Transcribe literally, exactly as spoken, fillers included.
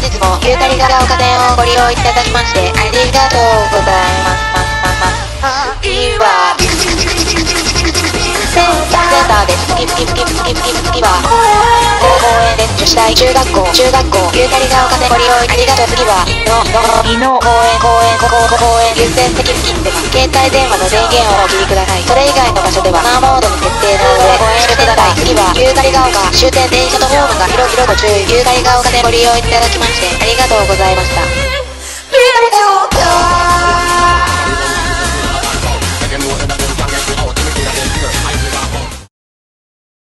日もユータリが丘線をご利用いただきましてありがとうございます。次はセンターです。次次次次次次は公園です。女子大中学校中学校ユータリが丘線ご利用ありがとう。次はののいの公園公園ここ公園優先席付近です。携帯電話の電源をお切りください。それ以外の場所ではマナーモードに設定なのでご遠慮ください。次はユータリが丘終点電車のホームが広々ご注意。ユータリが丘でご利用いただきましてありがとうございました。ユータリが丘